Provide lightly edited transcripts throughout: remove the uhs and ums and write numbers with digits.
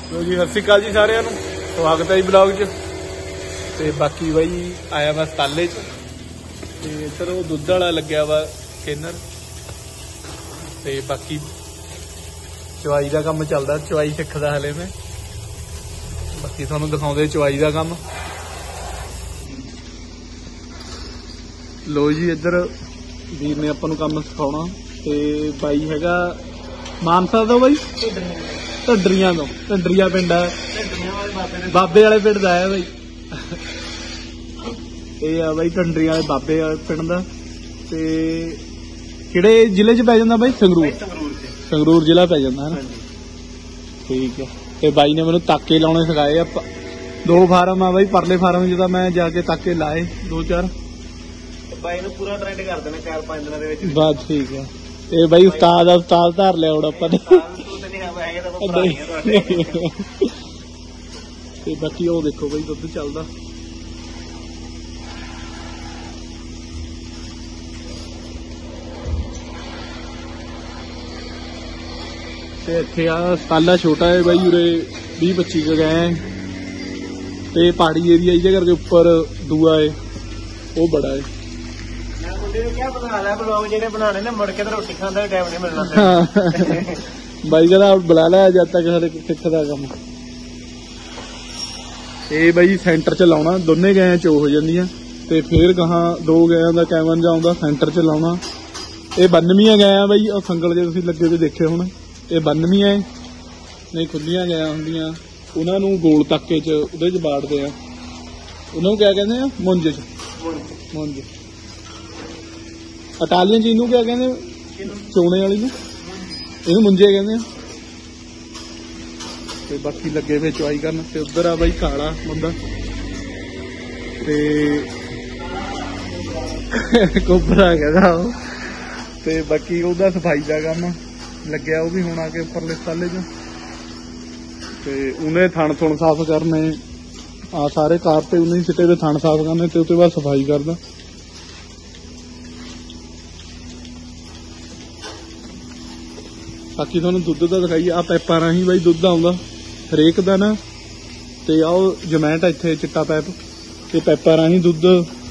लो जी सत श्री अकाल जी सारिਆਂ ਨੂੰ स्वागत है जी ब्लॉग च। ਤੇ ਬਾਕੀ ਬਾਈ ਆਇਆ ਵਾ ਸਤਾਲੇ ਚ ਤੇ ਇੱਧਰ ਉਹ ਦੁੱਧ ਵਾਲਾ ਲੱਗਿਆ ਵਾ ਸਕੇਨਰ ਤੇ ਬਾਕੀ ਚਵਾਈ ਦਾ ਕੰਮ ਚੱਲਦਾ। ਚਵਾਈ ਸਿੱਖਦਾ ਹਲੇ ਮੈਂ। ਬਾਕੀ ਤੁਹਾਨੂੰ ਦਿਖਾਉਂਦੇ ਚਵਾਈ ਦਾ ਕੰਮ। ਲੋ ਜੀ ਇੱਧਰ ਵੀਰ ਨੇ ਆਪਾਂ ਨੂੰ ਕੰਮ ਸਿਖਾਉਣਾ ਤੇ ਬਾਈ ਹੈਗਾ ਮਾਨਸਾ ਤੋਂ ਬਾਈ ਢੱਡਰੀਆਂ ਤੋਂ। ਢੱਡਰੀਆਂ ਪਿੰਡ ਹੈ ਬਾਬੇ ਵਾਲੇ ਪਿੰਡ ਦਾ ਹੈ ਬਾਈ। ਇਹ ਆ ਬਾਈ ਢੱਡਰੀਆਂ ਵਾਲੇ ਬਾਬੇ ਵਾਲੇ ਪਿੰਡ ਦਾ। ਤੇ ਕਿਹੜੇ ਜ਼ਿਲ੍ਹੇ ਚ ਪੈ ਜਾਂਦਾ ਬਾਈ? ਸੰਗਰੂਰ। ਸੰਗਰੂਰ ਜ਼ਿਲ੍ਹਾ ਪੈ ਜਾਂਦਾ ਹੈ ਨਾ। ਠੀਕ ਹੈ। ਤੇ ਬਾਈ ਨੇ ਮੈਨੂੰ ਤਾਕੇ ਲਾਉਣੇ ਸਿਖਾਏ ਆ। 2 ਫਾਰਮ ਆ ਬਾਈ। ਪਰਲੇ ਫਾਰਮ ਚ ਤਾਂ ਮੈਂ ਜਾ ਕੇ ਤਾਕੇ ਲਾਏ 2-4। ਬਾਈ ਨੂੰ ਪੂਰਾ ਟ੍ਰੈਂਡ ਕਰ ਦੇਣਾ 4-5 ਦਿਨਾਂ ਦੇ ਵਿੱਚ। ਬਸ ਠੀਕ ਹੈ। ਤੇ ਬਾਈ ਉਸਤਾਦ ਆ, ਉਸਤਾਦ ਧਾਰ ਲਿਆ ਹੁਣ ਆਪਾਂ ਨੇ। ਤੇ ਬਾਕੀ ਉਹ ਦੇਖੋ ਬਾਈ ਦੁੱਧ ਚੱਲਦਾ। ਤੇ ਇੱਥੇ ਆ ਸਤਾਲਾ ਛੋਟਾ ਹੈ ਬਾਈ। ਉਰੇ 20-25 ਕ ਗਏ ਤੇ ਪਹਾੜੀ ਏਰੀਆ ਇਹਦੇ ਕਰਕੇ ਉੱਪਰ ਦੂਆ ਹੈ ਉਹ ਬੜਾ ਹੈ। ਮੈਂ ਮੁੰਡੇ ਨੂੰ ਕਿਹਾ ਬਣਾ ਲੈ ਬਲੌਗ ਜਿਹੜੇ ਬਣਾਣੇ ਨੇ, ਮੁੜ ਕੇ ਤਾਂ ਰੋਟੀ ਖਾਣ ਦਾ ਟਾਈਮ ਨਹੀਂ ਮਿਲਣਾ। ਬਾਈ ਕਹਿੰਦਾ ਬੁਲਾ ਲਿਆ ਜਦ ਤੱਕ ਸਾਡੇ ਸਿੱਖਦਾ ਕੰਮ। ਇਹ ਬਾਈ ਸੈਂਟਰ ਚ ਲਾਉਣਾ। ਦੋਨੇ ਗਾਂ ਚੋ ਹੋ ਜਾਂਦੀਆਂ ਤੇ ਫੇਰ ਗਾਹਾਂ 2 ਗਾਂ ਦਾ ਕੈਮਨ ਜਾਉਂਦਾ ਸੈਂਟਰ ਚ ਲਾਉਣਾ। ਇਹ 92 ਗਾਂ ਬਾਈ। ਉਹ ਸੰਗਲ ਜੇ ਤੁਸੀਂ ਲੱਗੇ ਵੀ ਦੇਖੇ ਹੁਣ। ਇਹ 92 ਨਹੀਂ ਖੁੱਲੀਆਂ ਗਾਂ ਹੁੰਦੀਆਂ। ਉਹਨਾਂ ਨੂੰ ਗੋਲ ਤਾਕੇ ਚ ਉਹਦੇ ਚ ਬਾੜਦੇ ਆ। ਉਹਨਾਂ ਨੂੰ ਕਿਆ ਕਹਿੰਦੇ ਆ? ਮੁੰਜ ਚ। ਮੁੰਜ। ਇਟਾਲੀਅਨ ਚ ਇਹਨੂੰ ਕਿਆ ਕਹਿੰਦੇ? ਚੋਣੇ ਵਾਲੀ ਨੂੰ ਇਹਨੂੰ ਮੁੰਜੇ ਕਹਿੰਦੇ ਆ। ਤੇ ਬਾਕੀ ਲੱਗੇ ਵੇ ਚਵਾਈ ਕਰਨ। ਤੇ ਉਧਰ ਆ ਬਾਈ ਕਾਲਾ ਮੁੰਡਾ ਤੇ ਕੋਬਰਾ ਕਹਿੰਦਾ ਉਹ। ਤੇ ਬਾਕੀ ਉਹਦਾ ਸਫਾਈ ਦਾ ਕੰਮ ਲੱਗਿਆ। ਉਹ ਵੀ ਹੁਣ ਆ ਕੇ ਉੱਪਰਲੇ ਸਤਾਲੇ ਚ। ਤੇ ਉਹਨੇ ਥਣ ਥੁਣ ਸਾਫ਼ ਕਰਨੇ ਆ ਸਾਰੇ ਕਾਰ ਤੇ। ਉਹਨੇ ਸਿੱਟੇ ਦੇ ਥਣ ਸਾਫ਼ ਕਰਨੇ ਤੇ ਉਹ ਤੋਂ ਬਾਅਦ ਸਫਾਈ ਕਰਦਾ। ਬਾਕੀ ਤੁਹਾਨੂੰ ਦੁੱਧ ਦਾ ਦਿਖਾਈਏ। ਆ ਪੈਪਾਂ ਰਾਹੀਂ ਬਾਈ ਦੁੱਧ ਆਉਂਦਾ ਹਰੇਕ ਦਾ ਨਾ। ਤੇ ਆਹ ਜਮੈਂਟ ਇੱਥੇ ਚਿੱਟਾ ਪੈਪ ਤੇ ਪੈਪਾਂ ਰਾਹੀਂ ਦੁੱਧ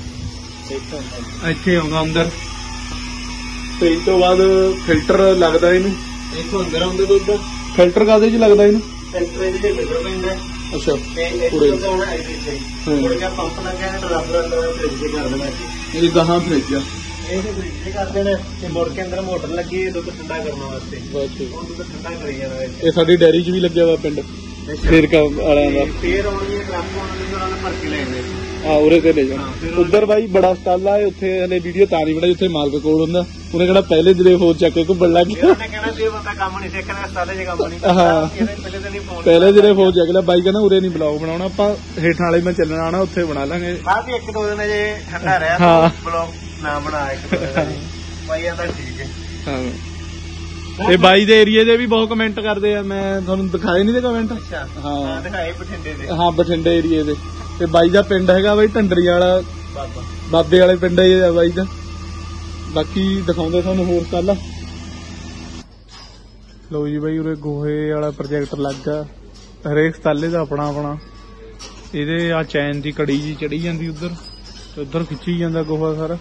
ਇੱਥੇ ਆਉਂਦਾ ਅੰਦਰ। ਤੇ ਇਸ ਤੋਂ ਬਾਅਦ ਫਿਲਟਰ ਲੱਗਦਾ ਇਹਨੂੰ। ਇੱਥੋਂ ਅੰਦਰ ਆਉਂਦਾ ਦੁੱਧ। ਫਿਲਟਰ ਕਾਹਦੇ ਚ ਲੱਗਦਾ ਇਹਨੂੰ? ਫਿਲਟਰ ਇਹਦੇ ਵਿੱਚ ਪੈਂਦਾ। ਅੱਛਾ। ਤੇ ਪੂਰੇ ਆਉਣਾ ਇੱਥੇ ਮੁੜ ਕੇ ਪੰਪ ਲੱਗਿਆ ਤੇ ਰਬਰ ਅੰਦਰ ਫ੍ਰਿਜ ਚ ਕਰ ਦੇਣਾ। ਇਹ ਗਾਹਾਂ ਫ੍ਰਿਜ ਆ। ਇਹਦੇ ਫ੍ਰਿਜ ਕਰ ਦੇਣਾ ਤੇ ਮੁੜ ਕੇ ਅੰਦਰ ਮੋਟਰ ਲੱਗੀ ਦੁੱਧ ਠੰਡਾ ਕਰਨ ਵਾਸਤੇ। ਉਹ ਦੁੱਧ ਠੰਡਾ ਕਰੀ ਜਾਣਾ। ਇਹ ਸਾਡੀ ਡੈਰੀ ਚ ਵੀ ਲੱਗਿਆ ਵਾ ਪਿੰਡ ਫੇਰਕਾ ਵਾਲਿਆਂ ਦਾ। ਫੇਰ ਆਉਣੀ ਹੈ ਟਰੱਕ ਉਹਨਾਂ ਨੇ ਭਰ ਕੇ ਲੈ ਜਾਂਦੇ। ਹਾਂ ਉਰੇ ਤੇ ਲੈ ਜਾ। ਉਧਰ ਬਾਈ ਬੜਾ ਸਟਾਲਾ ਹੈ। ਉੱਥੇ ਹਲੇ ਵੀਡੀਓ ਤਾਂ ਨਹੀਂ ਬਣਾਈ। ਉੱਥੇ ਮਾਲਕ ਕੋਲ ਹੁੰਦਾ। ਉਹਨੇ ਕਿਹੜਾ ਪਹਿਲੇ ਦਿਨੇ ਫੋਨ ਚੱਕ ਕੇ ਘੁੰਮਣ ਲੱਗ ਗਿਆ। ਉਹਨੇ ਕਹਿਣਾ ਜੇ ਬੰਦਾ ਕੰਮ ਨਹੀਂ ਸਿੱਖਣਾ ਸਟਾਲੇ ਚ ਕੰਮ ਨਹੀਂ। ਹਾਂ ਪਹਿਲੇ ਦਿਨੇ ਫੋਨ ਚੱਕ ਲਿਆ। ਬਾਈ ਕਹਿੰਦਾ ਉਰੇ ਨਹੀਂ ਬਲੌਗ ਬਣਾਉਣਾ ਆਪਾਂ ਹੇਠਾਂ ਵਾਲੇ ਮੈਂ ਚੱਲਣਾ ਆਣਾ ਉੱਥੇ ਬਣਾ ਲਾਂਗੇ। ਬਾਅਦ ਵੀ 1-2 ਦਿਨ ਜੇ ਠੰਡਾ ਰਿਹਾ ਤਾਂ ਬਲੌਗ ਨਾ ਬਣਾ 1-2 ਦਿਨ। ਬਾਈ ਆਂਦਾ ਠੀਕ ਹੈ। ਹਾਂ ਤੇ ਬਾਈ ਦੇ ਏਰੀਏ ਦੇ ਵੀ ਬਹੁਤ ਕਮੈਂਟ ਕਰਦੇ ਆ। ਮੈਂ ਤੁਹਾਨੂੰ ਦਿਖਾਏ ਨਹੀਂ ਤੇ ਕਮੈਂਟ। ਹਾਂ ਦਿਖਾਏ ਬਠਿੰਡੇ ਦੇ। ਹਾਂ ਬਠਿੰਡੇ ਏਰੀਏ ਦੇ। ਤੇ ਬਾਈ ਦਾ ਪਿੰਡ ਹੈਗਾ ਬਾਈ ਢੰਡਰੀਆਂ ਵਾਲਾ ਬਾਬੇ ਵਾਲੇ ਪਿੰਡ ਹੈ ਬਾਈ ਦਾ। ਬਾਕੀ ਦਿਖਾਉਂਦੇ ਤੁਹਾਨੂੰ ਹੋਰ ਕੱਲ। ਲਓ ਜੀ ਬਾਈ ਉਰੇ ਗੋਹੇ ਵਾਲਾ ਪ੍ਰੋਜੈਕਟ ਲੱਗਾ। ਹਰੇਕ ਸਤਾਲੇ ਦਾ ਆਪਣਾ ਆਪਣਾ। ਇਹਦੇ ਆ ਚੈਨ ਦੀ ਕੜੀ ਜੀ ਚੜੀ ਜਾਂਦੀ ਉਧਰ ਤੇ ਉਧਰ ਖਿੱਚੀ ਜਾਂਦਾ ਗੋਹਾ ਸਾਰਾ।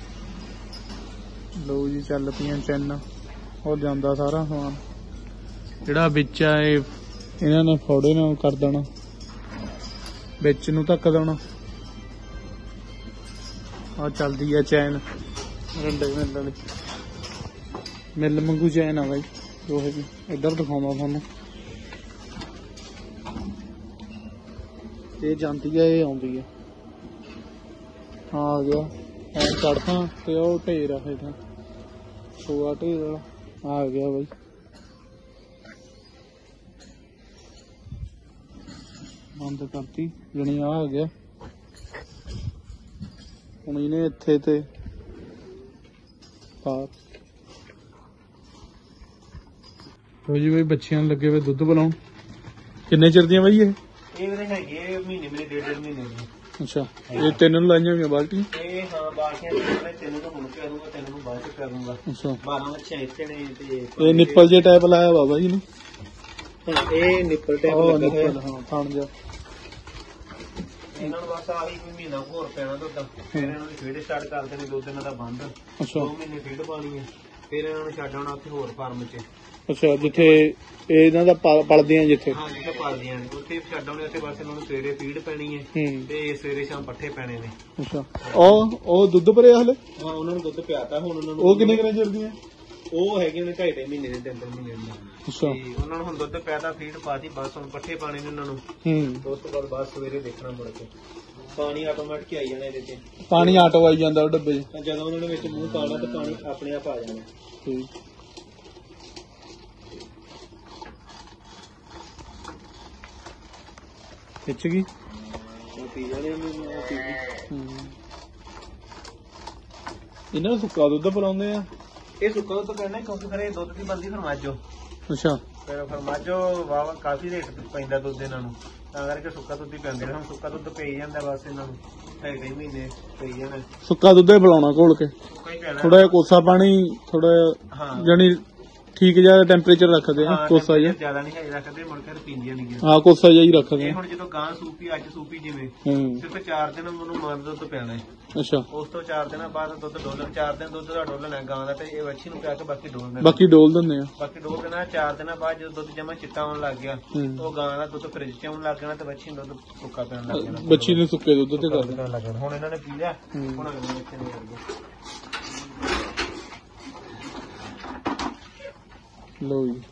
ਲਓ ਜੀ ਚੱਲ ਪਈਆਂ ਚੈਨਾਂ। ਹੋ ਜਾਂਦਾ ਸਾਰਾ ਸਮਾਨ ਜਿਹੜਾ ਵਿੱਚ ਆ। ਇਹ ਇਹਨਾਂ ਨੇ ਫੋੜੇ ਨਾਲ ਕਰ ਦੇਣਾ ਵਿੱਚ ਨੂੰ ਧੱਕ ਦੇਣਾ। ਆ ਚੱਲਦੀ ਆ ਚੈਨ ਰੰਡੇ ਮਿਲ ਵਾਲੀ। ਮਿਲ ਮੰਗੂ ਚੈਨ ਆ ਬਾਈ ਗੋਹੇ ਦੀ। ਇੱਧਰ ਦਿਖਾਉਂਦਾ ਤੁਹਾਨੂੰ। ਇਹ ਜਾਂਦੀ ਆ ਇਹ ਆਉਂਦੀ ਆ। ਆ ਗਿਆ ਐ ਚੜ੍ਹਦਾ ਤੇ ਉਹ ਢੇਰ ਆ ਹੇਠਾਂ ਸੋਆ ਢੇਰ ਵਾਲਾ ਆ ਗਿਆ ਬਾਈ। ਬੰਦ ਕਰਤੀ ਜਣੀ ਆ ਗਿਆ। ਹੁਣ ਇਹਨੇ ਇੱਥੇ ਤੇ ਪਾਰ ਲੋ ਜੀ ਬਾਈ ਬੱਚਿਆਂ ਲੱਗੇ ਵੇ ਦੁੱਧ ਪਿਲਾਉਣ। ਕਿੰਨੇ ਚਿਰ ਦੀਆਂ ਬਾਈ ਇਹ? ਇਹ ਵੀ ਹੈਗੇ ਮਹੀਨੇ 1.5 ਮਹੀਨੇ ਦੀ। ਅੱਛਾ ਇਹ 3 ਨੂੰ ਲਾਈਆਂ ਹੋਈਆਂ ਬਾਲਟੀਆਂ। ਇਹ ਹਾਂ ਬਾਲਟੀਆਂ 3 ਨੂੰ ਹੁਣ ਕਰੂੰਗਾ 3 ਨੂੰ ਬਾਅਦ ਚ ਕਰੂੰਗਾ। ਅੱਛਾ 12 ਬੱਚੇ ਇੱਥੇ ਨੇ ਤੇ ਇਹ ਨਿੱਪਲ ਜੇ ਟਾਈਪ ਲਾਇਆ ਬਾਬਾ ਜੀ ਨੇ। ਇਹ ਨਿੱਪਲ ਟਾਈਪ ਲੱਗਾ ਹੋਇਆ ਹਾਂ ਥਣ ਜਾ। ਇਹਨਾਂ ਨੂੰ ਬਸ ਆਹੀ ਕੋਈ ਮਹੀਨਾ ਹੋਰ ਪੈਣਾ ਦੁੱਧ, ਫਿਰ ਇਹਨਾਂ ਨੂੰ ਫੀਡ ਸਟਾਰਟ ਕਰ ਦੇਣੀ, ਦੁੱਧ ਇਹਨਾਂ ਦਾ ਬੰਦ। 2 ਮਹੀਨੇ ਫੀਡ ਪਾਣੀ ਹੈ, ਫਿਰ ਇਹਨਾਂ ਨੂੰ ਛੱਡ ਆਉਣਾ ਉੱਥੇ ਹੋਰ ਫਾਰਮ 'ਚ। ਅੱਛਾ, ਜਿੱਥੇ ਇਹਨਾਂ ਦਾ ਪਲਦੀਆਂ ਜਿੱਥੇ, ਹਾਂ ਜਿੱਥੇ ਪਾਲਦੀਆਂ ਨੇ ਉੱਥੇ ਛੱਡ ਆਉਣੇ। ਉੱਥੇ ਬਸ ਇਹਨਾਂ ਨੂੰ ਸਵੇਰੇ ਫੀਡ ਪੈਣੀ ਹੈ ਤੇ ਸਵੇਰੇ ਸ਼ਾਮ ਪੱਠੇ ਪੈਣੇ ਨੇ। ਅੱਛਾ, ਉਹ ਦੁੱਧ ਭਰਿਆ ਹਲੇ? ਹਾਂ ਉਹਨਾਂ ਨੂੰ ਦੁੱਧ ਪਿਆਤਾ ਹੁਣ ਉਹਨਾਂ ਨੂੰ। ਉਹ ਕਿੰਨੇ ਕਿੰਨੇ ਚਿਰ ਦੀਆਂ? ਉਹ ਹੈਗੇ ਨੇ 2.5 ਮਹੀਨੇ ਦੇ, 3 ਮਹੀਨੇ ਦੇ। ਅੱਛਾ, ਉਹਨਾਂ ਨੂੰ ਹੁਣ ਦੁੱਧ ਪਿਆਤਾ, ਫੀਡ ਪਾਤੀ, ਬਸ ਹੁਣ ਪੱਠੇ ਪਾਣੇ ਨੇ ਉਹਨਾਂ ਨੂੰ। ਉਸ ਤੋਂ ਬਾਅਦ ਬਸ ਸਵੇਰੇ ਦੇਖਣਾ ਮੁੜ ਕੇ ਪਾਣੀ ਆਟੋਮੈਟਿਕ ਆਈ ਜਾਣਾ ਇਹਦੇ ਤੇ। ਪਾਣੀ ਆਟੋ ਆਈ ਜਾਂਦਾ ਉਹ ਡੱਬੇ 'ਚ, ਜਦੋਂ ਉਹਨਾਂ ਨੇ ਵਿੱਚ ਮੂੰਹ ਪਾਉਣਾ ਤਾਂ ਪਾਣੀ ਆਪਣੇ ਆਪ ਆ ਜਾਣਾ। ਠੀਕ। ਖਿੱਚ ਗਈ ਉਹ ਪੀ ਜਾਣੇ ਇਹਨਾਂ ਨੂੰ ਸੁੱਕਾ ਦੁੱਧ ਪਿਲਾਉਂਦੇ ਆ। ਇਹ ਸੁੱਕਾ ਦੁੱਧ ਕਰਨਾ ਕਿਉਂਕਿ ਫਿਰ ਇਹ ਦੁੱਧ ਦੀ ਬਣਦੀ ਫਰਮਾਜੋ। ਅੱਛਾ, ਫਿਰ ਫਰਮਾਜੋ ਵਾਵਾ ਕਾਫੀ ਰੇਟ ਪੈਂਦਾ ਦੁੱਧ ਇਹਨਾਂ ਨੂੰ, ਤਾਂ ਕਰਕੇ ਸੁੱਕਾ ਦੁੱਧ ਹੀ ਪੈਂਦੇ ਨੇ। ਹੁਣ ਸੁੱਕਾ ਦੁੱਧ ਪਈ ਜਾਂਦਾ ਬਸ ਇਹਨਾਂ ਨੂੰ 2.5 ਮਹੀਨੇ ਪਈ ਜਾਣਾ। ਸੁੱਕਾ ਦੁੱਧ ਹੀ ਪਿਲਾਉਣਾ ਘੋਲ ਕੇ, ਸੁੱਕਾ ਹੀ ਪੈਣਾ। ਥੋੜਾ ਜਿਹਾ ਕੋਸਾ ਪਾਣੀ, ਥੋੜਾ ਜਿਹਾ ਜਾਨੀ ਠੀਕ ਜਿਹਾ ਟੈਂਪਰੇਚਰ ਰੱਖਦੇ ਆ, ਕੋਸਾ ਜਿਹਾ ਜ਼ਿਆਦਾ ਨਹੀਂ ਹੈ ਰੱਖਦੇ, ਮੁੜ ਕੇ ਪੀਂਦੀਆਂ ਨਹੀਂ। ਹਾਂ ਕੋਸਾ ਜਿਹਾ ਹੀ ਰੱਖਦੇ ਆ। ਹੁਣ ਜਦੋਂ ਗਾਂ ਸੂਪੀ, ਅੱਜ ਸੂਪੀ ਜਿਵੇਂ ਸਿਰਫ 4 ਦਿਨ ਉਹਨੂੰ ਮਨ ਦੁੱਧ ਪਿਆਣਾ ਹੈ। ਅੱਛਾ, ਉਸ ਤੋਂ 4 ਦਿਨਾਂ ਬਾਅਦ ਦੁੱਧ ਡੋਲਣ, 4 ਦਿਨ ਦੁੱਧ ਦਾ ਡੋਲਣ ਹੈ ਗਾਂ ਦਾ, ਤੇ ਇਹ ਵੱਛੀ ਨੂੰ ਪਿਆ ਕੇ ਬਾਕੀ ਡੋਲ ਦੇਣਾ। ਬਾਕੀ ਡੋਲ ਦਿੰਦੇ ਆ। ਬਾਕੀ ਡੋਲ ਦੇਣਾ। 4 ਦਿਨਾਂ ਬਾਅਦ ਜਦੋਂ ਦੁੱਧ ਜਮਾ ਚਿੱਟਾ ਆਉਣ ਲੱਗ ਗਿਆ, ਉਹ ਗਾਂ ਦਾ ਦੁੱਧ ਫ੍ਰਿਜ 'ਚ ਆਉਣ ਲੱਗ ਜਾਣਾ ਤੇ ਵੱਛੀ ਨੂੰ ਦੁੱਧ ਸੁੱਕਾ ਪੈਣ ਲੱਗ ਜਾਣਾ। ਬੱਚੀ ਨੂੰ ਸੁੱਕੇ ਦੁੱਧ ਤੇ ਕਰ ਦੇਣਾ। ਹੁਣ ਇਹਨਾਂ ਨੇ ਪੀ ਲਿਆ, ਹੁਣ ਅਗਲੇ ਬੱਚੇ ਨੇ ਕਰ ਲੋ ਜੀ,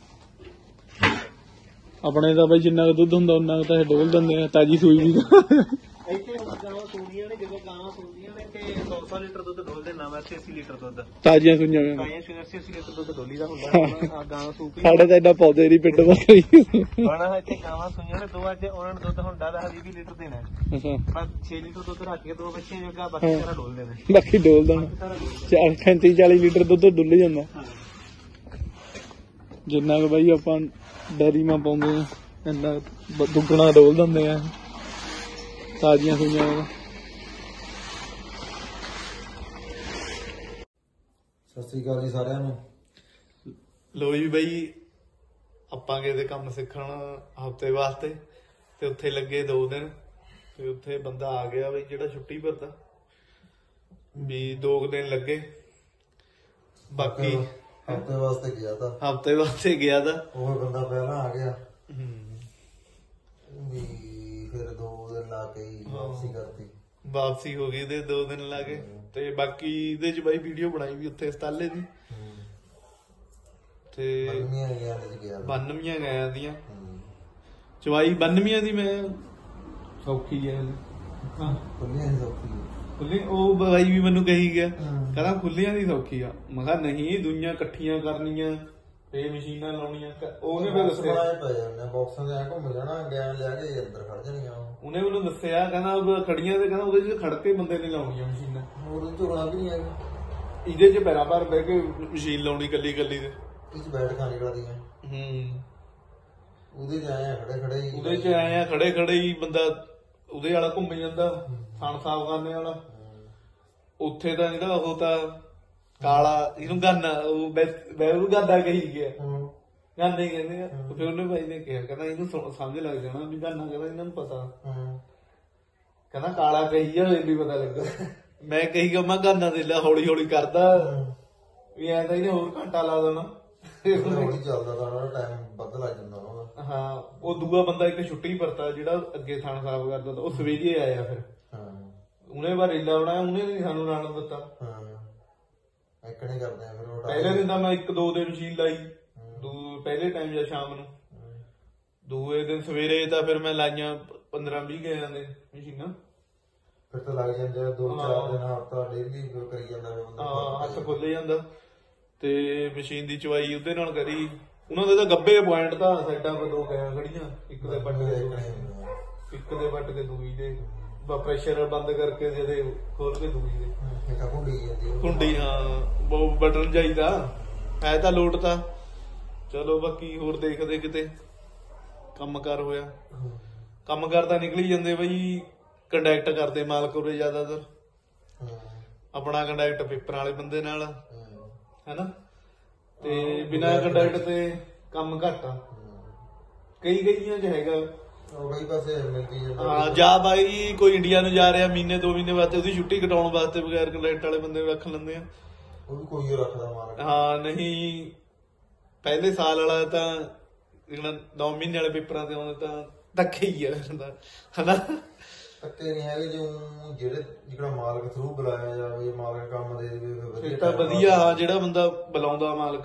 ਆਪਣੇ ਦਾ ਬਈ ਜਿੰਨਾ ਦੁੱਧ ਹੁੰਦਾ ਉਹਨਾਂ ਤਾਂ ਇਹ ਡੋਲ ਦਿੰਦੇ ਆ। ਤਾਜੀ ਸੂਈ ਵੀ ਇੱਥੇ ਹੁਣ ਗਾਵਾਂ ਸੂਣੀਆਂ ਨੇ, ਜਦੋਂ ਗਾਵਾਂ ਸੂਣੀਆਂ ਨੇ ਤੇ 100 ਲੀਟਰ ਦੁੱਧ ਡੋਲ ਦੇਣਾ ਵਾ, 80 ਲੀਟਰ ਦੁੱਧ ਤਾਜ਼ੀਆਂ ਸੂਈਆਂ ਵੇ। ਤਾਜ਼ੀਆਂ 80 ਲੀਟਰ ਦੁੱਧ ਡੋਲੀ ਦਾ ਹੁੰਦਾ। ਆ ਗਾਵਾਂ ਸੂਪੀ ਸਾਡੇ ਤਾਂ ਏਡਾ ਪੌਦੇ ਨਹੀਂ ਪਿੰਡ ਬੱਕਰੀ। ਹੁਣ ਇੱਥੇ ਗਾਵਾਂ ਸੂਈਆਂ ਨੇ ਦੋ, ਅੱਜ ਉਹਨਾਂ ਨੂੰ ਦੁੱਧ ਹੁੰਦਾ 20 ਲੀਟਰ ਦੇਣਾ। ਅੱਛਾ, ਬਸ 6 ਲੀਟਰ ਦੁੱਧ ਰੱਖ ਕੇ 2 ਬੱਚਿਆਂ ਜੋਗਾ ਬਾਕੀ ਸਾਰਾ ਡੋਲ ਦੇਣਾ। ਬਾਕੀ ਡੋਲ ਦੇਣਾ। 35-40 ਲੀਟਰ ਦੁੱਧ ਡੁੱਲ ਜਾਂਦਾ ਜਿੰਨਾ ਕੁ ਬਾਈ ਆਪਾਂ ਡੈਰੀ ਮਾ ਪਾਉਂਦੇ ਆ, ਇੰਨਾ ਦੁੱਗਣਾ ਡੋਲ ਦਿੰਦੇ ਆ ਤਾਜ਼ੀਆਂ ਸੂਈਆਂ। ਸਤਿ ਸ੍ਰੀ ਅਕਾਲ ਜੀ ਸਾਰਿਆਂ ਨੂੰ। ਲੋ ਜੀ ਬਈ, ਆਪਾਂ ਗਏ ਤੇ ਕੰਮ ਸਿੱਖਣ ਹਫ਼ਤੇ ਵਾਸਤੇ, ਤੇ ਉੱਥੇ ਲੱਗੇ 2 ਦਿਨ, ਤੇ ਉੱਥੇ ਬੰਦਾ ਆ ਗਿਆ ਬਈ ਜਿਹੜਾ ਛੁੱਟੀ ਭਰਦਾ ਵੀ 2 ਦਿਨ ਲੱਗੇ। ਬਾਕੀ ਹਫ਼ਤੇ ਵਾਸਤੇ ਗਿਆ ਤਾਂ ਉਹ ਬੰਦਾ ਪਹਿਲਾਂ ਆ ਗਿਆ ਵੀ ਫਿਰ 2 ਦਿਨ ਲਾ ਕੇ ਵਾਪਸੀ ਕਰਤੀ। ਵਾਪਸੀ ਹੋ ਗਈ ਤੇ 2 ਦਿਨ ਲਾ ਕੇ। ਤੇ ਬਾਕੀ ਇਹਦੇ ਚ ਬਾਈ ਵੀਡੀਓ ਬਣਾਈ ਵੀ ਉੱਥੇ ਹਸਪਤਾਲੇ ਦੀ, ਤੇ 92 ਗਾਇਆਂ ਦੀਆਂ ਚਵਾਈ 92 ਦੀ। ਮੈਂ ਸੌਖੀ ਹੈ ਖੁੱਲੀ, ਉਹ ਬਾਈ ਵੀ ਮੈਨੂੰ ਕਹੀ ਗਿਆ, ਕਹਿੰਦਾ ਖੁੱਲੀਆਂ ਦੀ ਸੌਖੀ ਆ। ਮੈਂ ਕਿਹਾ ਨਹੀਂ, ਦੁਨੀਆਂ ਇਕੱਠੀਆਂ ਕਰਨੀਆਂ ਤੇ ਮਸ਼ੀਨਾਂ ਲਾਉਣੀਆਂ। ਉਹਨੇ ਮੈਨੂੰ ਦੱਸਿਆ ਉਹਨੇ ਮੈਨੂੰ ਦੱਸਿਆ, ਕਹਿੰਦਾ ਖੜੀਆਂ ਤੇ ਕਹਿੰਦਾ ਉਹਦੇ ਚ ਖੜ ਕੇ ਬੰਦੇ ਨੇ ਲਾਉਣੀਆਂ ਮਸ਼ੀਨਾਂ, ਇਹਦੇ ਚ ਪੈਰਾਂ ਭਰ ਬਹਿ ਕੇ ਮਸ਼ੀਨ ਲਾਉਣੀ ਕੱਲੀ ਕੱਲੀ ਦੇ। ਉਹਦੇ ਚ ਆਏ ਆ ਖੜੇ ਖੜੇ ਹੀ ਬੰਦਾ ਉਹਦੇ ਵਾਲਾ ਘੁੰਮ ਜਾਂਦਾ, ਥਣ ਸਾਫ ਕਰਨੇ ਵਾਲਾ। ਉੱਥੇ ਤਾਂ ਜਿਹੜਾ ਉਹ ਤਾਂ ਕਾਲਾ, ਇਹਨੂੰ ਗਾਨਾ, ਉਹ ਬੈਰੂ ਗਾਨਾ ਕਹੀ ਗਿਆ, ਗਾਨਾ ਹੀ ਕਹਿੰਦੇ ਆ। ਫਿਰ ਉਹਨੇ ਭਾਈ ਨੇ ਕਿਹਾ, ਕਹਿੰਦਾ ਇਹਨੂੰ ਸਮਝ ਲੱਗ ਜਾਣਾ ਵੀ ਗਾਨਾ, ਕਹਿੰਦਾ ਇਹਨਾਂ ਨੂੰ ਪਤਾ, ਕਹਿੰਦਾ ਕਾਲਾ ਕਹੀ ਜਾ, ਇਹ ਵੀ ਪਤਾ ਲੱਗਾ। ਮੈਂ ਕਹੀ ਗਿਆ, ਮੈਂ ਗਾਨਾ ਦੇ ਲਿਆ ਹੌਲੀ ਹੌਲੀ ਕਰਦਾ ਵੀ ਐਂ ਤਾਂ ਇਹਨੇ ਹੋਰ ਘੰਟਾ ਲਾ ਦੇਣਾ। ਹਾਂ, ਉਹ ਦੂਆ ਬੰਦਾ ਇੱਕ ਛੁੱਟੀ ਵਰਤਾ ਜਿਹੜਾ ਅੱਗੇ ਥਾਣਾ ਸਾਫ ਕਰਦਾ ਤਾ, ਉਹ ਸਵੇਰੇ ਆਇਆ। ਫਿਰ ਉਹਨੇ ਰੇਲਾ ਬਣਾਇਆ, ਉਹਨੇ ਨੀ ਸਾਨੂੰ ਲਾਣ ਦਿੱਤਾ। ਪਹਿਲੇ ਦਿਨ ਤਾਂ ਮੈਂ 1-2 ਦਿਨ ਮਸ਼ੀਨ ਲਾਈ, ਪਹਿਲੇ ਟਾਈਮ ਜਾਂ ਸ਼ਾਮ ਨੂੰ। ਦੂਏ ਦਿਨ ਸਵੇਰੇ ਤਾਂ ਫਿਰ ਮੈਂ ਲਾਈਆਂ 15-20 ਗਾਇਆਂ ਦੇ ਮਸ਼ੀਨਾਂ। ਫਿਰ ਤਾਂ ਲੱਗ ਜਾਂਦੇ 2-4 ਦਿਨ ਹਫ਼ਤਾ ਡੇਲੀ ਕਰੀ ਜਾਂਦਾ, ਹੱਥ ਖੁੱਲ ਜਾਂਦਾ। ਤੇ ਮਸ਼ੀਨ ਦੀ ਚਵਾਈ ਉਹਦੇ ਨਾਲ ਕਰੀ। ਉਹਨਾਂ ਦੇ ਤਾਂ ਗੱਬੇ ਪੁਆਇੰਟ ਤਾਂ ਸਾਈਡਾਂ 'ਤੇ 2 ਗਾਇਆਂ ਖੜੀਆਂ, ਇੱਕ ਦੇ ਵੱਟ ਕੇ ਦੂਈ ਦੇ ਪ੍ਰੈਸ਼ਰ ਬੰਦ ਕਰਕੇ ਜਿਹਦੇ ਖੋਲ ਕੇ ਦੂਈ ਦੇ ਕੁੰਡੀ। ਹਾਂ, ਬਹੁਤ ਬਟਨ ਚਾਹੀਦਾ ਹੈ ਤਾਂ ਲੋਟ ਤਾਂ। ਚਲੋ ਬਾਕੀ ਹੋਰ ਦੇਖਦੇ, ਕਿਤੇ ਕੰਮ ਕਾਰ ਹੋਇਆ। ਕੰਮ ਕਾਰ ਤਾਂ ਨਿਕਲੀ ਜਾਂਦੇ ਬਈ, ਕੰਡੈਕਟ ਕਰਦੇ ਮਾਲਕ ਉਰੇ ਜ਼ਿਆਦਾਤਰ। ਆਪਣਾ ਕੰਡੈਕਟ ਪੇਪਰਾਂ ਵਾਲੇ ਬੰਦੇ ਨਾਲ ਹੈਨਾ, ਤੇ ਬਿਨਾਂ ਕੰਡੈਕਟ ਤੇ ਕੰਮ ਘੱਟ ਆ। ਕਈਆਂ 'ਚ ਹੈਗਾ। ਉਹ ਕਈ ਪਾਸੇ ਮਿਲਦੀ ਜਾਂਦਾ। ਹਾਂ ਜਾ ਬਾਈ ਕੋਈ ਇੰਡੀਆ ਨੂੰ ਜਾ ਰਿਹਾ ਮਹੀਨੇ 2 ਮਹੀਨੇ ਵਾਸਤੇ ਉਹਦੀ ਛੁੱਟੀ ਕਟਾਉਣ ਵਾਸਤੇ ਬਗੈਰ ਕੰਟਰੈਕਟ ਵਾਲੇ ਬੰਦੇ ਨੂੰ ਰੱਖ ਲੈਂਦੇ ਆ। ਉਹ ਵੀ ਕੋਈ ਰੱਖਦਾ ਮਾਰ। ਹਾਂ ਨਹੀਂ ਪਹਿਲੇ ਸਾਲ ਵਾਲਾ ਤਾਂ ਜਿਹੜਾ 9 ਮਹੀਨੇ ਵਾਲੇ ਪੇਪਰਾਂ ਤੇ ਆਉਂਦੇ ਤਾਂ ਧੱਕੇ ਹੀ ਆ ਹੁੰਦਾ ਹਨਾ। ਧੱਕੇ ਨਹੀਂ ਹੈਗੇ ਜੋ ਜਿਹੜਾ ਮਾਲਕ ਥਰੂ ਬੁਲਾਇਆ ਜਾਵੇ, ਮਾਲਕ ਕੰਮ ਦੇ ਦੇਵੇ ਫਿਰ ਤਾਂ ਵਧੀਆ। ਹਾਂ ਜਿਹੜਾ ਬੰਦਾ ਬੁਲਾਉਂਦਾ ਮਾਲਕ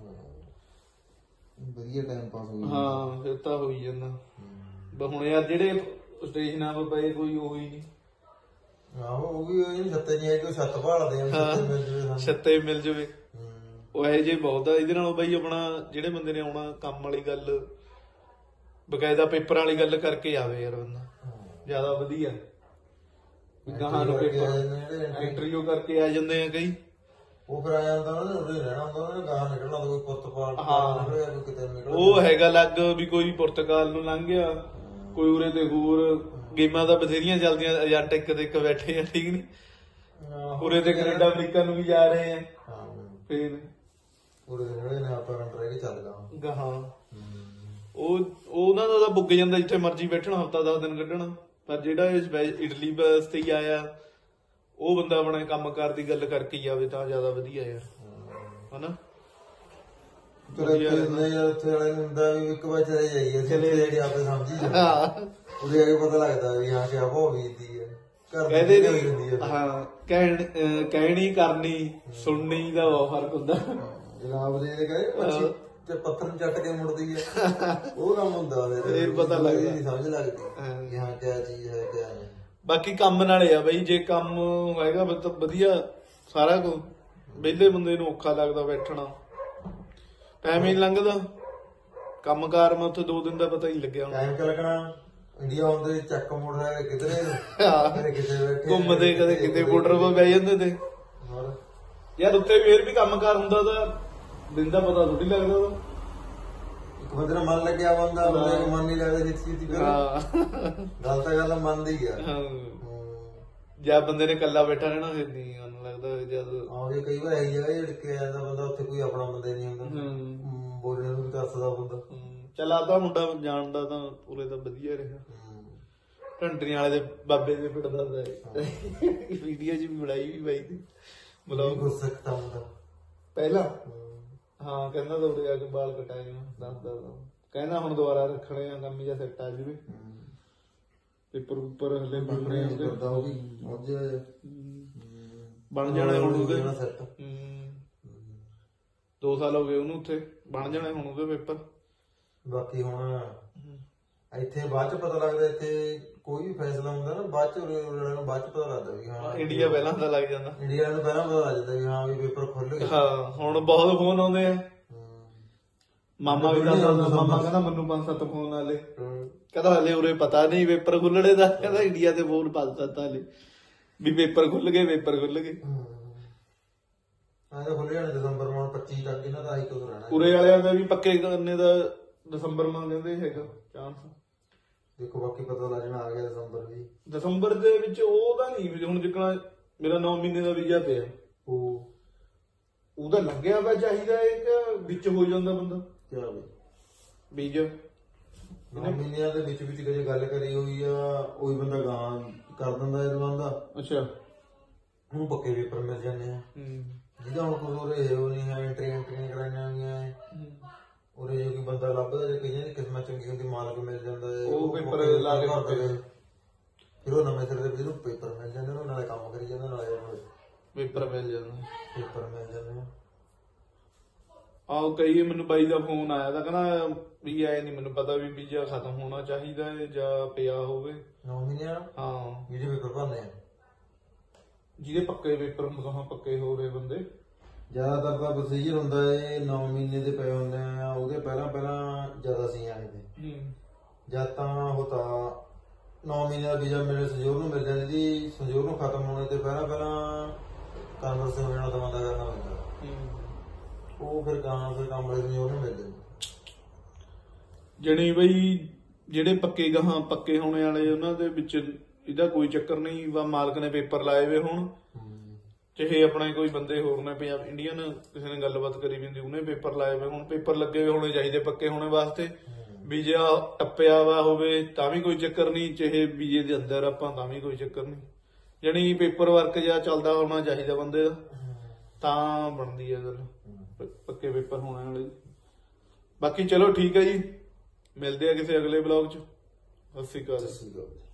ਵਧੀਆ ਟਾਈਮ ਪਾਸ ਹੋ ਜਾਂਦਾ। ਹਾਂ ਫਿਰ ਤਾਂ ਹੋਈ ਜਾਂਦਾ। ਹੁਣ ਯਾਰ ਜਿਹੜੇ ਸਟੇਸ਼ਨਾਂ 'ਤੇ ਪਏ ਕੋਈ ਉਹ ਹੀ ਨਹੀਂ। ਆਹੋ ਉਹ ਵੀ ਛੱਤੇ ਨਹੀਂ ਹੈ ਕਿ ਛੱਤ ਭਾਲਦੇ ਆ ਛੱਤੇ ਮਿਲ ਜਾਵੇ ਉਹ ਇਹੋ ਜਿਹੇ ਬਹੁਤ ਆ। ਇਹਦੇ ਨਾਲੋਂ ਬਾਈ ਆਪਣਾ ਜਿਹੜੇ ਬੰਦੇ ਨੇ ਆਉਣਾ ਕੰਮ ਵਾਲੀ ਗੱਲ ਬਕਾਇਦਾ ਪੇਪਰ ਵਾਲੀ ਗੱਲ ਕਰਕੇ ਆਵੇ ਯਾਰ ਬੰਦਾ ਜ਼ਿਆਦਾ ਵਧੀਆ। ਗਾਹਾਂ ਨੂੰ ਪੇਪਰ ਇੰਟਰਵਿਊ ਕਰਕੇ ਆ ਜਾਂਦੇ ਆ ਕਈ। ਉਹ ਫਿਰ ਆ ਜਾਂਦਾ ਉਹਨੇ ਰਹਿਣਾ ਹੁੰਦਾ ਉਹਨੇ ਗਾਹਾਂ ਨਿਕਲਣਾ ਕੋਈ ਪੁਰਤਗਾਲ ਨਿਕਲਿਆ ਕੋਈ ਕਿਤੇ ਨਿਕਲਿਆ। ਉਹ ਹੈਗਾ ਲੱਗ ਵੀ ਕੋਈ ਪੁਰਤਗਾਲ ਨੂੰ ਲੰਘ ਗਿਆ ਕੋਈ ਉਰੇ ਤੇ ਹੋਰ ਗੇਮਾਂ ਤਾਂ ਬਥੇਰੀਆਂ ਚੱਲਦੀਆਂ ਏਜੰਟ ਇੱਕ ਤੇ ਇੱਕ ਬੈਠੇ ਆ ਠੀਕ ਨੀ। ਉਰੇ ਤੇ ਕੈਨੇਡਾ ਅਮਰੀਕਾ ਨੂੰ ਵੀ ਜਾ ਰਹੇ ਆ ਫਿਰ ਉਰੇ ਜਿਹੜੇ ਨੇ ਆਪਾਂ ਰੰਟ ਰਹਿ ਕੇ ਚੱਲ ਗਾਹਾਂ। ਉਹ ਉਹਨਾਂ ਦਾ ਤਾਂ ਬੁੱਕ ਜਾਂਦਾ ਜਿੱਥੇ ਮਰਜ਼ੀ ਬੈਠਣਾ ਹਫ਼ਤਾ 10 ਦਿਨ ਕੱਢਣਾ। ਪਰ ਜਿਹੜਾ ਇਟਲੀ ਵਾਸਤੇ ਹੀ ਆਇਆ ਉਹ ਬੰਦਾ ਆਪਣੇ ਕੰਮਕਾਰ ਦੀ ਗੱਲ ਕਰਕੇ ਹੀ ਆਵੇ ਤਾਂ ਜ਼ਿਆਦਾ ਵਧੀਆ ਯਾਰ ਹਨਾ। ਉੱਥੇ ਵਾਲੇ ਨੂੰ ਹੁੰਦਾ ਵੀ ਇੱਕ ਵਾਰ ਚਲੇ ਜਾਈਏ ਜਿਹੜੇ ਆਪੇ ਸਮਝੀ ਜਾਂਦੇ ਉਹਦੇ ਅੱਗੇ ਪਤਾ ਲੱਗਦਾ ਵੀ ਹਾਂ ਕਿ ਆਪੋ ਬੀਤਦੀ ਹੈ ਘਰ। ਹਾਂ ਕਹਿਣੀ ਕਰਨੀ ਸੁਣਨੀ ਦਾ ਬਹੁਤ ਫਰਕ ਹੁੰਦਾ। ਜਨਾਬ ਦੇ ਕਹੇ ਤੇ ਪੱਥਰ ਨੂੰ ਚੱਟ ਕੇ ਮੁੜਦੀ ਹੈ ਉਹ ਕੰਮ ਹੁੰਦਾ ਫਿਰ ਪਤਾ ਲੱਗਦਾ ਸਮਝ ਲੱਗਦੀ ਕਿ ਹਾਂ ਕਿਆ ਚੀਜ਼ ਹੈ ਕਿਆ ਨਹੀਂ। ਬਾਕੀ ਕੰਮ ਨਾਲੇ ਆ ਬਈ ਜੇ ਕੰਮ ਹੈਗਾ ਵਧੀਆ ਸਾਰਾ ਕੁਝ। ਵਿਹਲੇ ਬੰਦੇ ਨੂੰ ਔਖਾ ਲੱਗਦਾ ਬੈਠਣਾ ਟਾਈਮ ਹੀ ਲੰਘਦਾ। ਕੰਮ ਕਾਰ ਮੈਂ ਉੱਥੇ 2 ਦਿਨ ਦਾ ਪਤਾ ਹੀ ਲੱਗਿਆ ਟਾਈਮ ਕਿ ਲੱਗਣਾ। ਇੰਡੀਆ ਆਉਂਦੇ ਚੱਕ ਮੁੜ ਰਿਹਾ ਕਿਧਰੇ ਘੁੰਮਦੇ ਕਦੇ ਕਿਤੇ ਬਾਰਡਰ 'ਤੇ ਬਹਿ ਜਾਂਦੇ ਤੇ ਯਾਰ ਉੱਤੇ ਫੇਰ ਵੀ ਕੰਮਕਾਰ ਹੁੰਦਾ ਤਾਂ ਦਿਨ ਦਾ ਪਤਾ ਥੋੜੀ ਲੱਗਦਾ ਉਹਦਾ। ਇੱਕ ਬੰਦੇ ਨੂੰ ਮਨ ਲੱਗਿਆ ਬੰਦਾ ਮਨ ਨਹੀਂ ਲੱਗਦਾ ਜਿੱਤੀ ਗੱਲ ਤਾਂ ਗੱਲ ਮਨ ਦੀ ਆ। ਜਾਂ ਬੰਦੇ ਨੇ ਇਕੱਲਾ ਬੈਠਾ ਰਹਿਣਾ ਫਿਰ ਨਹੀਂ ਮੈਨੂੰ ਲੱਗਦਾ ਜਦ ਆਉਂਦੇ ਕਈ ਵਾਰ ਇਹੀ ਜਗ੍ਹਾ ਢਿੱਕੇ ਜਾਂਦਾ ਬੰਦਾ ਉੱਥੇ ਕੋਈ ਆਪਣਾ ਬੰਦੇ ਨਹੀਂ ਹੁੰਦਾ ਬੋਲਣ ਨੂੰ ਵੀ ਤਰਸਦਾ ਬੰਦਾ। ਚੱਲ ਆਦਾ ਮੁੰਡਾ ਜਾਣਦਾ ਤਾਂ ਉਰੇ ਤਾਂ ਵਧੀਆ ਰਿਹਾ। ਢੰਡਰੀਆਂ ਵਾਲੇ ਦੇ ਬਾਬੇ ਦੇ ਪਿੰਡ ਦਾ ਵੀਡੀਓ ਚ ਵੀ ਬਣਾਈ ਵੀ ਬਾਈ ਦੀ ਬਲੌਗ ਗੁੱਸਖਤਾ ਹੁੰਦਾ ਪਹਿਲਾਂ। ਹਾਂ ਕਹਿੰਦਾ ਤਾਂ ਉਰੇ ਆ ਕੇ ਬਾਲ ਕਟਾਏ ਦੱਸਦਾ ਕਹਿੰਦਾ ਹੁਣ ਦੁਬਾਰਾ ਰੱਖਣੇ ਆ ਕੰਮ ਜਾਂ ਸੈੱਟ ਆ ਜਾਵੇ ਪੇਪਰ ਉੱਪਰ ਹਲੇ ਬਣਨੇ ਬਣ ਜਾਣਾ ਹੁਣ ਉਹਦੇ 2 ਸਾਲ ਹੋ ਗਏ ਉਹਨੂੰ ਉੱਥੇ ਬਣ ਜਾਣਾ ਹੁਣ ਉਹਦੇ ਪੇਪਰ। ਬਾਕੀ ਹੁਣ ਇੱਥੇ ਬਾਅਦ ਚ ਪਤਾ ਲੱਗਦਾ ਇੱਥੇ ਕੋਈ ਵੀ ਫੈਸਲਾ ਹੁੰਦਾ ਨਾ ਬਾਅਦ ਚ ਬਾਅਦ ਚ ਪਤਾ ਲੱਗਦਾ ਵੀ ਹਾਂ ਇੰਡੀਆ ਪਹਿਲਾਂ ਪਤਾ ਲੱਗ ਜਾਂਦਾ। ਇੰਡੀਆ ਨੂੰ ਪਹਿਲਾਂ ਪਤਾ ਲੱਗ ਜਾਂਦਾ ਵੀ ਹਾਂ ਵੀ ਪੇਪਰ ਖੁੱਲ ਗਿਆ। ਹਾਂ ਹੁਣ ਬਹੁਤ ਫੋਨ ਆਉਂਦੇ ਆ। ਮਾਮਾ ਵੀ ਦੱਸਦਾ ਮਾਮਾ ਕਹਿੰਦਾ ਮੈਨੂੰ 5-7 ਫੋਨ ਆਲੇ ਕਹਿੰਦਾ ਹਲੇ ਉਰੇ ਪਤਾ ਨਹੀਂ ਪੇਪਰ ਖੁੱਲਣੇ ਦਾ। ਕਹਿੰਦਾ ਇੰਡੀਆ ਤੇ ਫੋਨ 5-7 ਹਲੇ ਵੀ ਪੇਪਰ ਖੁੱਲ ਗਏ ਪੇਪਰ ਖੁੱਲ ਗਏ। ਖੁੱਲ ਜਾਣੇ ਦਸੰਬਰ 25 ਤੱਕ ਇਹਨਾਂ ਦਾ ਆਈ ਕੁਝ ਰਹਿਣਾ। ਉਰੇ ਵਾਲਿਆਂ ਦਾ ਵੀ ਪੱਕੇ ਕਰਨੇ ਦਾ ਦਸੰਬਰ ਮਾਂ ਕਹਿੰਦੇ ਹੈਗਾ ਚਾਂਸ। ਦੇਖੋ ਬਾਕੀ ਪਤਾ ਲੱਗਣਾ ਆ ਗਿਆ ਦਸੰਬਰ ਵੀ। ਦਸੰਬਰ ਦੇ ਵਿੱਚ ਉਹਦਾ ਨਹੀਂ ਹੁਣ ਜਿੱਕਣਾ ਮੇਰਾ 9 ਮਹੀਨੇ ਦਾ ਵੀਜ਼ਾ ਪਿਆ ਉਹਦਾ ਲੱਗਿਆ ਵਾ ਚਾਹੀਦਾ ਇੱਕ ਵਿੱਚ ਹੋ ਜਾਂਦਾ ਬੰਦਾ ਕਿਆ ਵੀਜ਼ਾ 9 ਮਹੀਨਿਆਂ ਦੇ ਵਿੱਚ ਕਦੇ ਗੱਲ ਕਰੀ ਹੋਈ ਆ ਉਹੀ ਬੰਦਾ ਗਾਂ ਕਰ ਦਿੰਦਾ ਇਹ ਬੰਦਾ। ਅੱਛਾ ਹੁਣ ਪੱਕੇ ਪੇਪਰ ਮਿਲ ਜਾਂਦੇ ਆ ਜਿਹਦਾ ਹੁਣ ਕੁਝ ਉਰੇ ਉਹ ਨਹੀਂ ਹੈ ਐਂਟਰੀਆਂ ਕਰਾਈਆਂ ਹੋਈਆਂ ਉਰੇ ਜੋ ਕੋਈ ਬੰਦਾ ਲੱਭਦਾ ਜੇ ਕਈਆਂ ਦੀ ਕਿਸਮਤ ਚੰਗੀ ਹੁੰਦੀ ਮਾਲਕ ਮਿਲ ਜਾਂਦਾ ਉਹ ਪੇਪਰ ਲਾ ਕੇ ਫਿਰ ਉਹ ਨਵੇਂ ਸਿਰ ਦੇ ਪੇਪਰ ਮਿਲ ਜਾਂਦੇ ਉਹ ਨਾਲੇ ਕੰਮ ਕਰੀ ਜਾਂਦਾ ਨਾਲੇ ਪੇਪਰ ਮਿਲ ਜਾਂਦੇ ਆ। ਆਹੋ ਕਈ ਮੈਨੂੰ ਬਾਈ ਦਾ ਫੋਨ ਆਇਆ ਤਾਂ ਕਹਿੰਦਾ ਵੀ ਆਏ ਨਹੀਂ ਮੈਨੂੰ ਪਤਾ ਵੀ ਵੀਜ਼ਾ ਖਤਮ ਹੋਣਾ ਚਾਹੀਦਾ ਹੈ ਜਾਂ ਪਿਆ ਹੋਵੇ 9 ਮਹੀਨਿਆਂ। ਹਾਂ ਵੀਜ਼ੇ ਪੇਪਰ ਭਰਨੇ ਆ ਜਿਹਦੇ ਪੱਕੇ ਪੇਪਰ ਮਸਾਂ ਪੱਕੇ ਹੋ ਰਹੇ ਬੰਦੇ। ਜ਼ਿਆਦਾਤਰ ਤਾਂ ਪ੍ਰੋਸੀਜਰ ਹੁੰਦਾ ਏ 9 ਮਹੀਨੇ ਦੇ ਪਏ ਹੁੰਦੇ ਆ ਉਹਦੇ ਪਹਿਲਾਂ ਜ਼ਿਆਦਾ ਸੀ ਆਏ ਤੇ ਜਦ ਤਾਂ ਉਹ ਤਾਂ 9 ਮਹੀਨੇ ਦਾ ਵੀਜ਼ਾ ਮੇਰੇ ਸੰਜੋਰ ਨੂੰ ਮਿਲ ਜਾਂਦੀ ਜੀ। ਸੰਜੋਰ ਨੂੰ ਖਤਮ ਹੋਣੇ ਤੇ ਪਹਿਲਾਂ ਕਾਂਗਰਸ ਹੋ ਜਾਣਾ ਤਾਂ ਬੰਦਾ ਕਰਨਾ ਪੈਂਦਾ ਉਹ ਫਿਰ ਕੰਮ ਵਾਲੇ ਸੰਜੋਰ ਨੂੰ ਮਿਲ ਜਾਂਦੇ ਜਣੀ ਬਈ ਜਿਹੜੇ ਪੱਕੇ ਗਾਹਾਂ ਪੱਕੇ ਹੋਣੇ ਵਾਲੇ ਉਹਨਾਂ ਦੇ ਵਿੱਚ ਇਹਦਾ ਕੋਈ ਚੱਕਰ ਨਹੀਂ ਵਾ ਮਾਲਕ ਨੇ ਪੇਪਰ ਲਾਏ ਵੇ ਹੁਣ ਚਾਹੇ ਆਪਣੇ ਕੋਈ ਬੰਦੇ ਹੋਰ ਨੇ ਪੰਜਾਬ ਇੰਡੀਅਨ ਕਿਸੇ ਨੇ ਗੱਲਬਾਤ ਕਰੀ ਵੀ ਹੁੰਦੀ ਉਹਨੇ ਪੇਪਰ ਲਾਏ ਵੇ ਹੁਣ ਪੇਪਰ ਲੱਗੇ ਹੋਏ ਹੋਣੇ ਚਾਹੀਦੇ ਪੱਕੇ ਹੋਣੇ ਵਾਸਤੇ ਵੀਜ਼ਾ ਟੱਪਿਆ ਵਾ ਹੋਵੇ ਤਾਂ ਵੀ ਕੋਈ ਚੱਕਰ ਨਹੀਂ, ਚਾਹੇ ਵੀਜ਼ੇ ਦੇ ਅੰਦਰ ਆਪਾਂ ਤਾਂ ਵੀ ਕੋਈ ਚੱਕਰ ਨਹੀਂ। ਜਾਣੀ ਪੇਪਰ ਵਰਕ ਜਿਹਾ ਚੱਲਦਾ ਹੋਣਾ ਚਾਹੀਦਾ ਬੰਦੇ ਦਾ, ਤਾਂ ਬਣਦੀ ਹੈ ਗੱਲ, ਪੱਕੇ ਪੇਪਰ ਹੋਣੇ ਵਾਲੇ। ਬਾਕੀ ਚਲੋ ਠੀਕ ਹੈ ਜੀ, ਮਿਲਦੇ ਆ ਕਿਸੇ ਅਗਲੇ ਬਲੌਗ 'ਚ। ਸਤਿ ਸ਼੍ਰੀ ਅਕਾਲ।